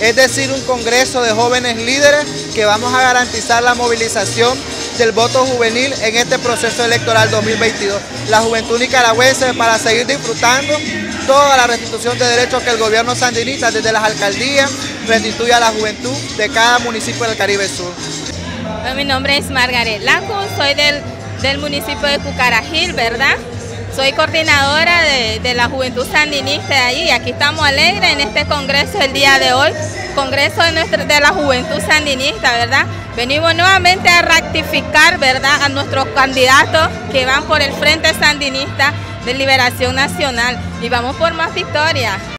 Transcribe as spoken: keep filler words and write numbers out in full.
es decir, un congreso de jóvenes líderes que vamos a garantizar la movilización del voto juvenil en este proceso electoral dos mil veintidós. La juventud nicaragüense para seguir disfrutando toda la restitución de derechos que el gobierno sandinista desde las alcaldías restituye a la juventud de cada municipio del Caribe Sur. Mi nombre es Margaret Lancus, soy del, del municipio de Cucarajil, ¿verdad? Soy coordinadora de, de la Juventud Sandinista de allí y aquí estamos alegres en este congreso el día de hoy, congreso de, nuestra, de la Juventud Sandinista, ¿verdad? Venimos nuevamente a ratificar, ¿verdad?, a nuestros candidatos que van por el Frente Sandinista de Liberación Nacional y vamos por más victorias.